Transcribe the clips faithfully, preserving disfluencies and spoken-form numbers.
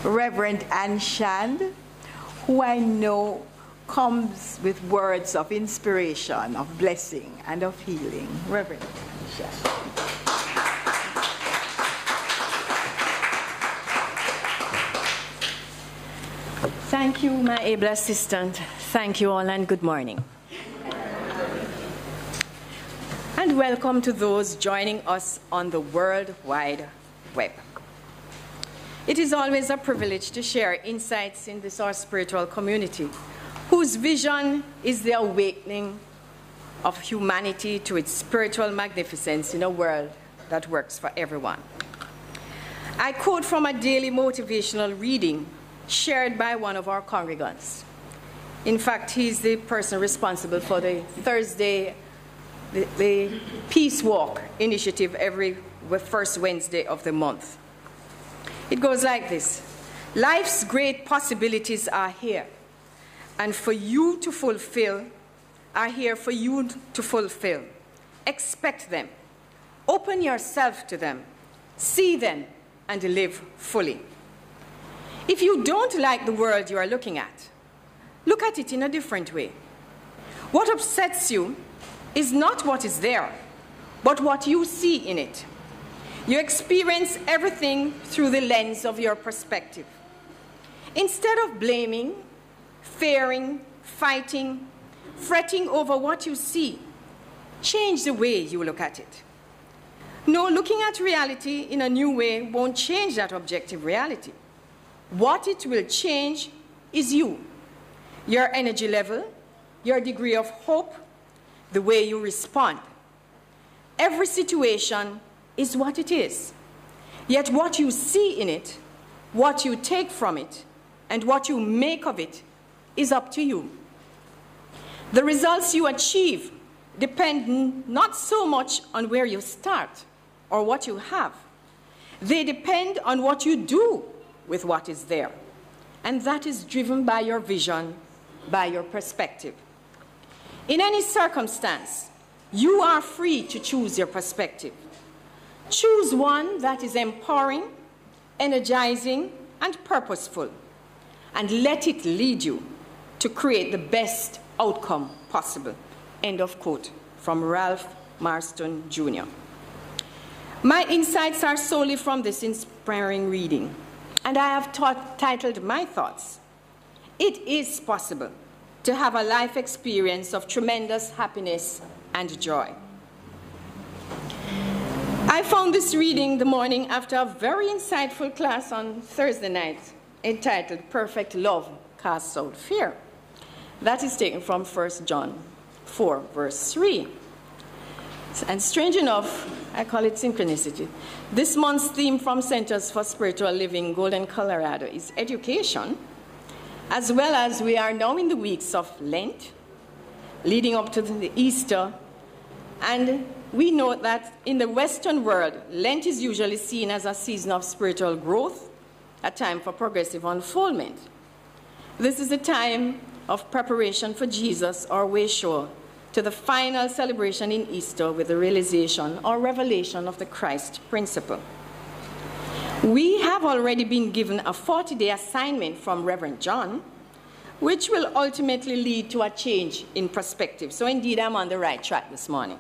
Rev Ann Shand, who I know comes with words of inspiration, of blessing, and of healing. Rev Ann Shand. Thank you, my able assistant. Thank you all, and good morning. And welcome to those joining us on the World Wide Web. It is always a privilege to share insights in this our spiritual community, whose vision is the awakening of humanity to its spiritual magnificence in a world that works for everyone. I quote from a daily motivational reading shared by one of our congregants. In fact, he's the person responsible for the Thursday, the, the Peace Walk initiative every first Wednesday of the month. It goes like this: life's great possibilities are here, and for you to fulfill, are here for you to fulfill. Expect them. Open yourself to them. See them and live fully. If you don't like the world you are looking at, look at it in a different way. What upsets you is not what is there, but what you see in it. You experience everything through the lens of your perspective. Instead of blaming, fearing, fighting, fretting over what you see, change the way you look at it. No, looking at reality in a new way won't change that objective reality. What it will change is you, your energy level, your degree of hope, the way you respond. Every situation is what it is. Yet what you see in it, what you take from it, and what you make of it is up to you. The results you achieve depend not so much on where you start or what you have. They depend on what you do with what is there. And that is driven by your vision, by your perspective. In any circumstance, you are free to choose your perspective. Choose one that is empowering, energizing, and purposeful, and let it lead you to create the best outcome possible. End of quote from Ralph Marston, Junior My insights are solely from this inspiring reading, and I have taught, titled my thoughts, "It is possible to have a life experience of tremendous happiness and joy." I found this reading the morning after a very insightful class on Thursday night entitled "Perfect Love Casts Out Fear." That is taken from First John four, verse three. And strange enough, I call it synchronicity. This month's theme from Centers for Spiritual Living, Golden, Colorado, is education, as well as we are now in the weeks of Lent, leading up to the Easter. And we know that in the Western world, Lent is usually seen as a season of spiritual growth, a time for progressive unfoldment. This is a time of preparation for Jesus, our way sure, to the final celebration in Easter with the realization or revelation of the Christ principle. We have already been given a forty-day assignment from Reverend John, which will ultimately lead to a change in perspective. So indeed, I'm on the right track this morning.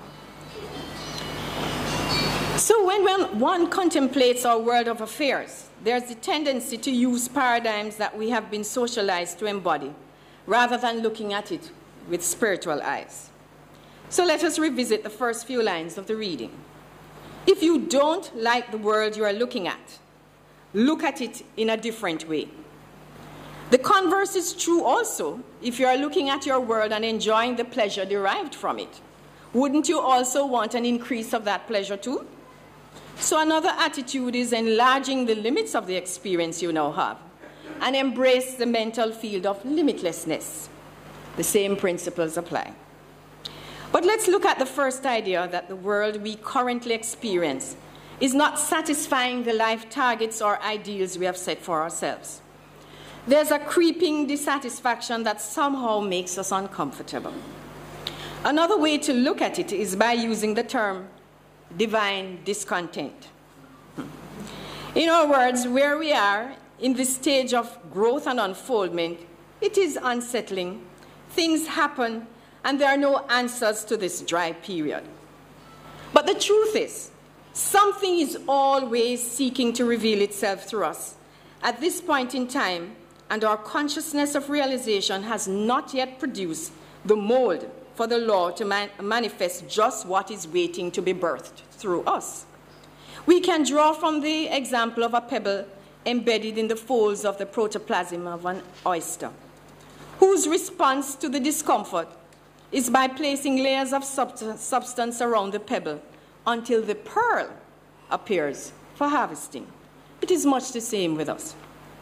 So when one contemplates our world of affairs, there's a tendency to use paradigms that we have been socialized to embody, rather than looking at it with spiritual eyes. So let us revisit the first few lines of the reading. If you don't like the world you are looking at, look at it in a different way. The converse is true also if you are looking at your world and enjoying the pleasure derived from it. Wouldn't you also want an increase of that pleasure too? So another attitude is enlarging the limits of the experience you now have and embrace the mental field of limitlessness. The same principles apply. But let's look at the first idea, that the world we currently experience is not satisfying the life targets or ideals we have set for ourselves. There's a creeping dissatisfaction that somehow makes us uncomfortable. Another way to look at it is by using the term divine discontent. In other words, where we are in this stage of growth and unfoldment, it is unsettling. Things happen, and there are no answers to this dry period. But the truth is, something is always seeking to reveal itself through us at this point in time, and our consciousness of realization has not yet produced the mold for the law to man manifest just what is waiting to be birthed through us. We can draw from the example of a pebble embedded in the folds of the protoplasm of an oyster, whose response to the discomfort is by placing layers of substance around the pebble until the pearl appears for harvesting. It is much the same with us.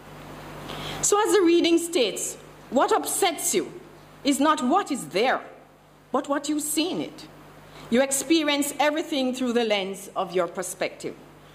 So as the reading states, what upsets you is not what is there, but what you see in it. You experience everything through the lens of your perspective.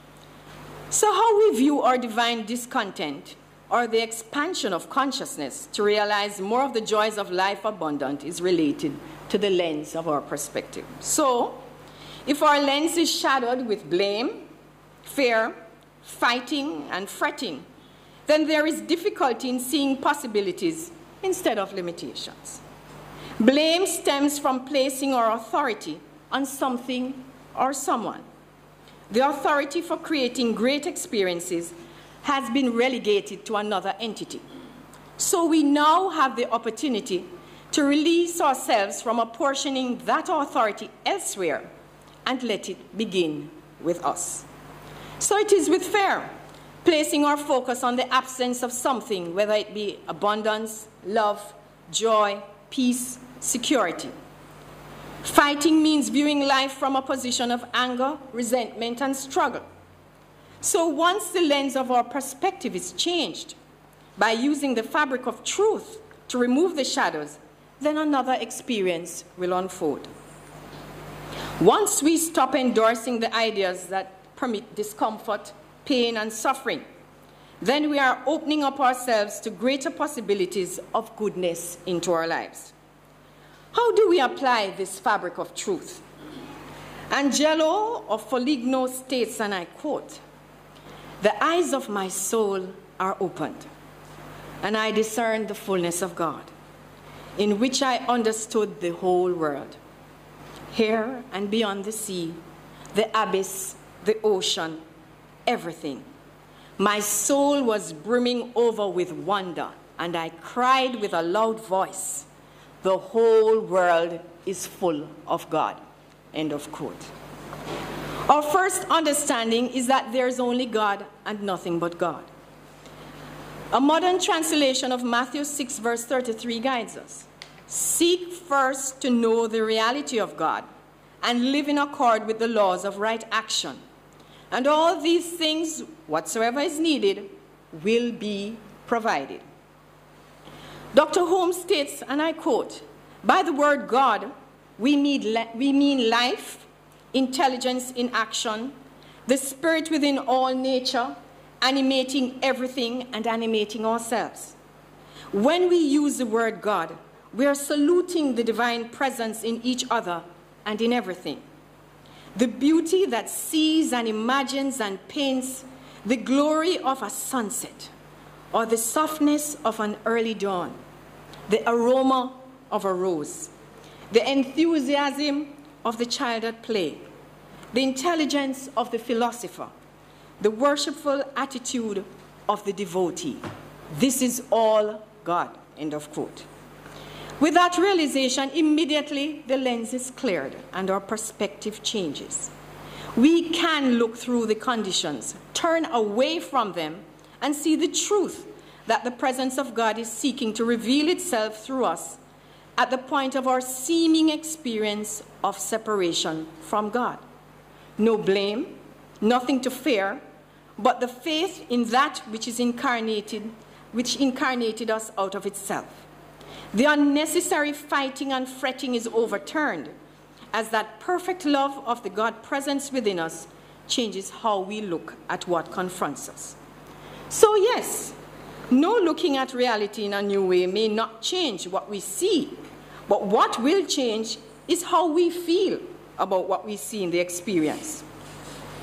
So how we view our divine discontent, or the expansion of consciousness to realize more of the joys of life abundant, is related to the lens of our perspective. So, if our lens is shadowed with blame, fear, fighting, and fretting, then there is difficulty in seeing possibilities instead of limitations. Blame stems from placing our authority on something or someone. The authority for creating great experiences has been relegated to another entity. So we now have the opportunity to release ourselves from apportioning that authority elsewhere and let it begin with us. So it is with fear, placing our focus on the absence of something, whether it be abundance, love, joy, peace, security. Fighting means viewing life from a position of anger, resentment, and struggle. So once the lens of our perspective is changed by using the fabric of truth to remove the shadows, then another experience will unfold. Once we stop endorsing the ideas that permit discomfort, pain, and suffering, then we are opening up ourselves to greater possibilities of goodness into our lives. How do we apply this fabric of truth? Angelo of Foligno states, and I quote, "The eyes of my soul are opened, and I discern the fullness of God, in which I understood the whole world, here and beyond the sea, the abyss, the ocean, everything. My soul was brimming over with wonder, and I cried with a loud voice, the whole world is full of God." End of quote. Our first understanding is that there is only God and nothing but God. A modern translation of Matthew six, verse thirty-three guides us. Seek first to know the reality of God and live in accord with the laws of right action. And all these things, whatsoever is needed, will be provided. Doctor Holmes states, and I quote, "By the word God, we mean, we mean life, intelligence in action, the spirit within all nature, animating everything and animating ourselves. When we use the word God, we are saluting the divine presence in each other and in everything. The beauty that sees and imagines and paints the glory of a sunset, or the softness of an early dawn, the aroma of a rose, the enthusiasm of the child at play, the intelligence of the philosopher, the worshipful attitude of the devotee. This is all God." End of quote. With that realization, immediately the lens is cleared and our perspective changes. We can look through the conditions, turn away from them, and see the truth that the presence of God is seeking to reveal itself through us at the point of our seeming experience of separation from God. No blame, nothing to fear, but the faith in that which is incarnated, which incarnated us out of itself. The unnecessary fighting and fretting is overturned as that perfect love of the God presence within us changes how we look at what confronts us. So yes, no looking at reality in a new way may not change what we see, but what will change is how we feel about what we see in the experience.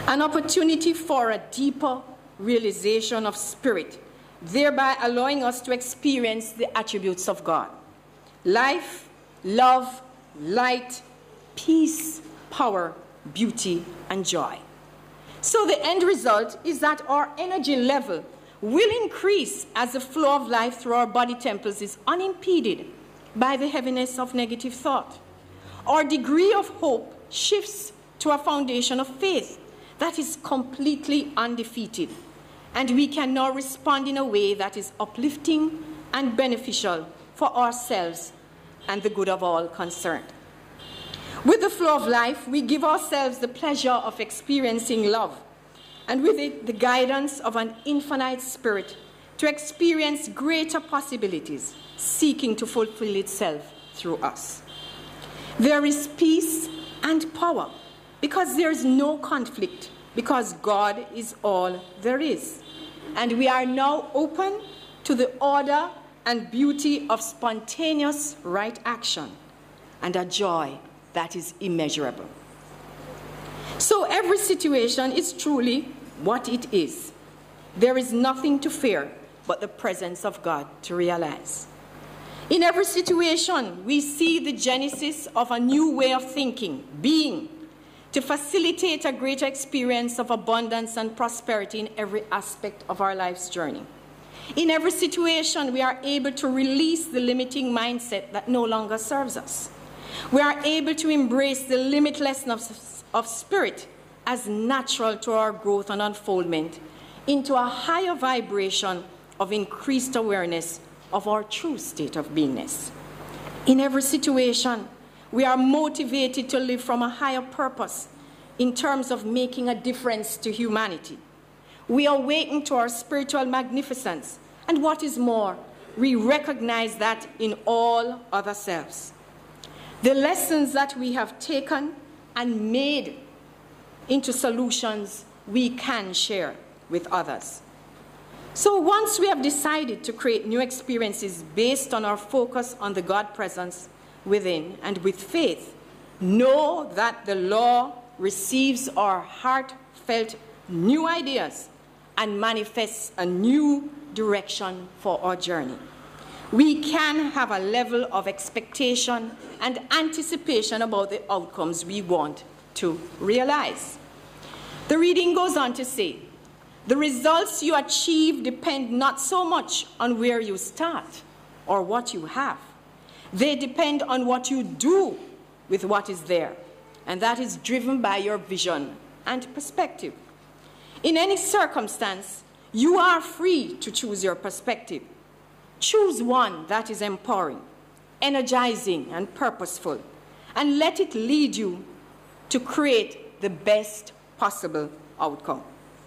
An opportunity for a deeper realization of spirit, thereby allowing us to experience the attributes of God: life, love, light, peace, power, beauty, and joy. So the end result is that our energy level will increase as the flow of life through our body temples is unimpeded by the heaviness of negative thought. Our degree of hope shifts to a foundation of faith that is completely undefeated, and we can now respond in a way that is uplifting and beneficial for ourselves and the good of all concerned. With the flow of life, we give ourselves the pleasure of experiencing love, and with it, the guidance of an infinite spirit to experience greater possibilities, seeking to fulfill itself through us. There is peace and power because there is no conflict, because God is all there is. And we are now open to the order and beauty of spontaneous right action and a joy that is immeasurable. So every situation is truly what it is. There is nothing to fear but the presence of God to realize. In every situation, we see the genesis of a new way of thinking, being, to facilitate a greater experience of abundance and prosperity in every aspect of our life's journey. In every situation, we are able to release the limiting mindset that no longer serves us. We are able to embrace the limitlessness of spirit as natural to our growth and unfoldment into a higher vibration of increased awareness of our true state of beingness. In every situation, we are motivated to live from a higher purpose in terms of making a difference to humanity. We awaken to our spiritual magnificence, and what is more, we recognize that in all other selves. The lessons that we have taken and made into solutions we can share with others. So once we have decided to create new experiences based on our focus on the God presence within and with faith, know that the law receives our heartfelt new ideas and manifests a new direction for our journey. We can have a level of expectation and anticipation about the outcomes we want to realize. The reading goes on to say, the results you achieve depend not so much on where you start or what you have. They depend on what you do with what is there, and that is driven by your vision and perspective. In any circumstance, you are free to choose your perspective. Choose one that is empowering, energizing, and purposeful, and let it lead you to create the best possible outcome.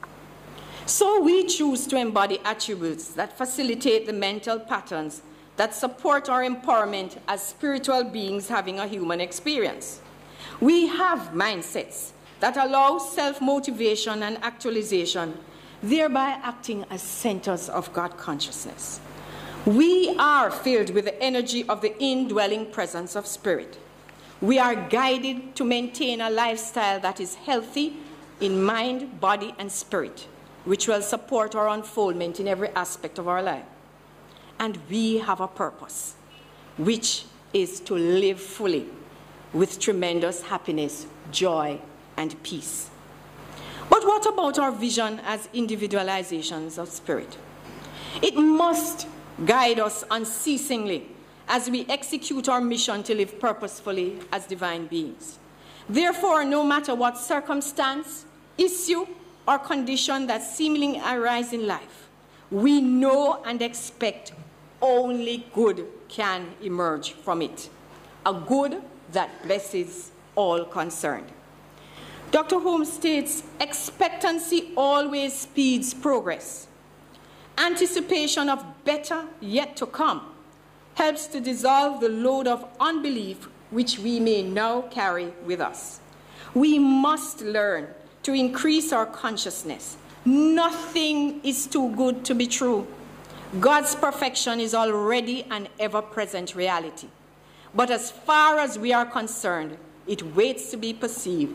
So we choose to embody attributes that facilitate the mental patterns that support our empowerment as spiritual beings having a human experience. We have mindsets that allow self-motivation and actualization, thereby acting as centers of God consciousness. We are filled with the energy of the indwelling presence of spirit. We are guided to maintain a lifestyle that is healthy in mind, body, and spirit, which will support our unfoldment in every aspect of our life. And we have a purpose, which is to live fully with tremendous happiness, joy, and peace. But what about our vision as individualizations of spirit? It must guide us unceasingly as we execute our mission to live purposefully as divine beings. Therefore, no matter what circumstance, issue, or condition that seemingly arise in life, we know and expect only good can emerge from it, a good that blesses all concerned. Doctor Holmes states, expectancy always speeds progress. Anticipation of better yet to come helps to dissolve the load of unbelief which we may now carry with us. We must learn to increase our consciousness. Nothing is too good to be true. God's perfection is already an ever-present reality. But as far as we are concerned, it waits to be perceived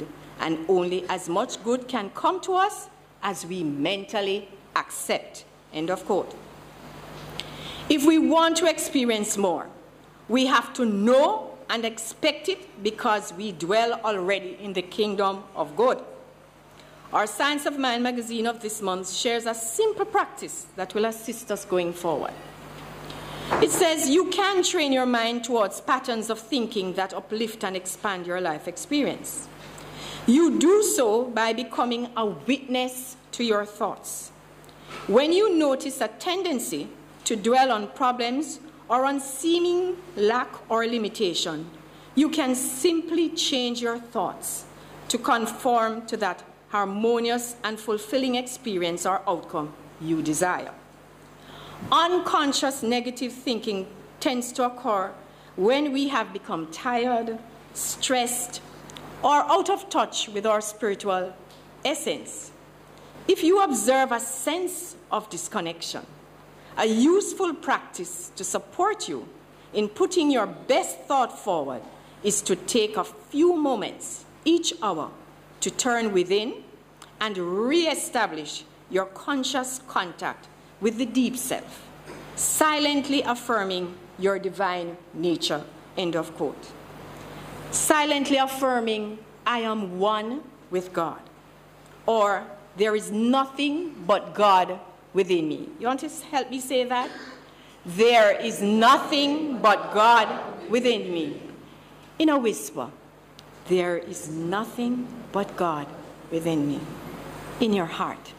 and only as much good can come to us as we mentally accept. End of quote. If we want to experience more, we have to know and expect it because we dwell already in the kingdom of God. Our Science of Mind magazine of this month shares a simple practice that will assist us going forward. It says you can train your mind towards patterns of thinking that uplift and expand your life experience. You do so by becoming a witness to your thoughts. When you notice a tendency to dwell on problems or on seeming lack or limitation, you can simply change your thoughts to conform to that harmonious and fulfilling experience or outcome you desire. Unconscious negative thinking tends to occur when we have become tired, stressed, or out of touch with our spiritual essence. If you observe a sense of disconnection, a useful practice to support you in putting your best thought forward is to take a few moments each hour to turn within and re-establish your conscious contact with the deep self, silently affirming your divine nature. End of quote. Silently affirming, I am one with God, or there is nothing but God within me. You want to help me say that? There is nothing but God within me. In a whisper, there is nothing but God within me. In your heart.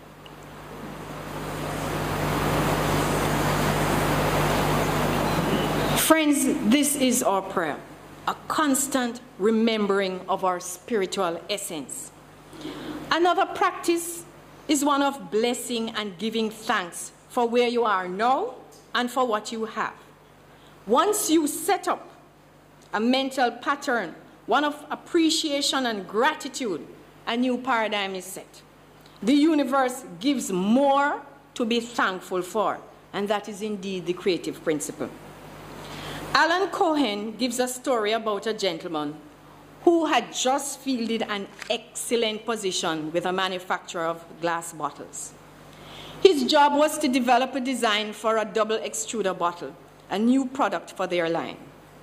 Friends, this is our prayer, a constant remembering of our spiritual essence. Another practice is one of blessing and giving thanks for where you are now and for what you have. Once you set up a mental pattern, one of appreciation and gratitude, a new paradigm is set. The universe gives more to be thankful for, and that is indeed the creative principle. Alan Cohen gives a story about a gentleman who had just fielded an excellent position with a manufacturer of glass bottles. His job was to develop a design for a double extruder bottle, a new product for their line.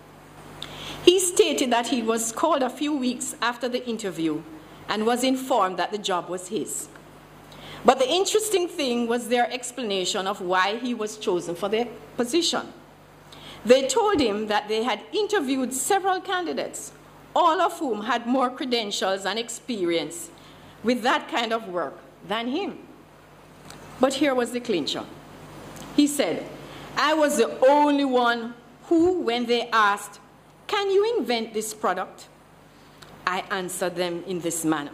He stated that he was called a few weeks after the interview and was informed that the job was his. But the interesting thing was their explanation of why he was chosen for the position. They told him that they had interviewed several candidates, all of whom had more credentials and experience with that kind of work than him. But here was the clincher. He said, I was the only one who, when they asked, can you invent this product? I answered them in this manner.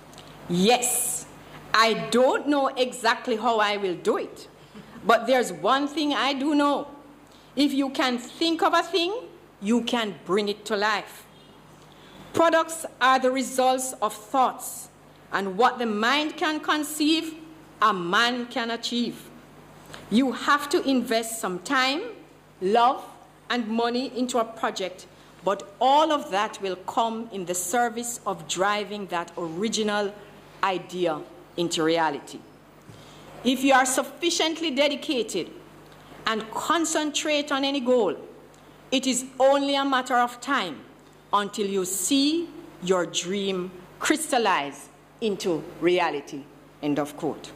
Yes, I don't know exactly how I will do it, but there's one thing I do know. If you can think of a thing, you can bring it to life. Products are the results of thoughts, and what the mind can conceive, a man can achieve. You have to invest some time, love, and money into a project, but all of that will come in the service of driving that original idea into reality. If you are sufficiently dedicated and concentrate on any goal, it is only a matter of time until you see your dream crystallize into reality. End of quote.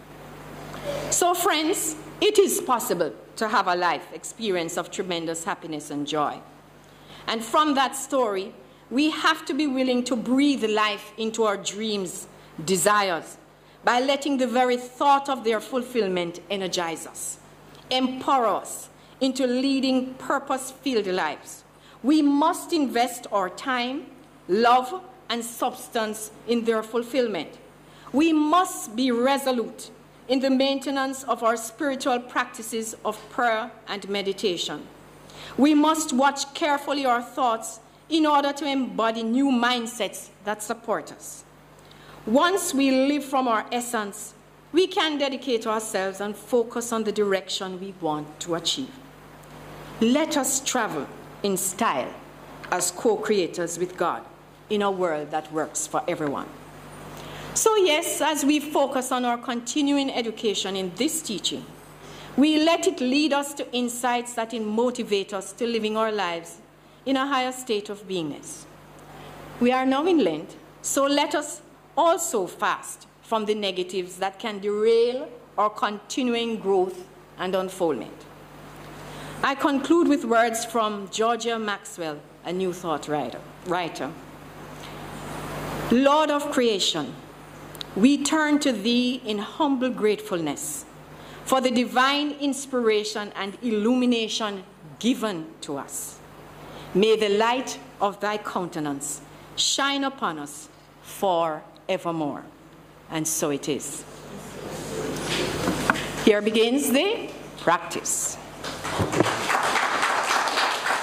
So friends, it is possible to have a life experience of tremendous happiness and joy. And from that story, we have to be willing to breathe life into our dreams, desires, by letting the very thought of their fulfillment energize us, empower us into leading purpose-filled lives. We must invest our time, love, and substance in their fulfillment. We must be resolute in the maintenance of our spiritual practices of prayer and meditation. We must watch carefully our thoughts in order to embody new mindsets that support us. Once we live from our essence, we can dedicate ourselves and focus on the direction we want to achieve. Let us travel in style as co-creators with God in a world that works for everyone. So yes, as we focus on our continuing education in this teaching, we let it lead us to insights that motivate us to living our lives in a higher state of beingness. We are now in Lent, so let us also fast from the negatives that can derail our continuing growth and unfoldment. I conclude with words from Georgia Maxwell, a New Thought writer. writer. Lord of creation, we turn to thee in humble gratefulness for the divine inspiration and illumination given to us. May the light of thy countenance shine upon us forevermore. And so it is. Here begins the practice.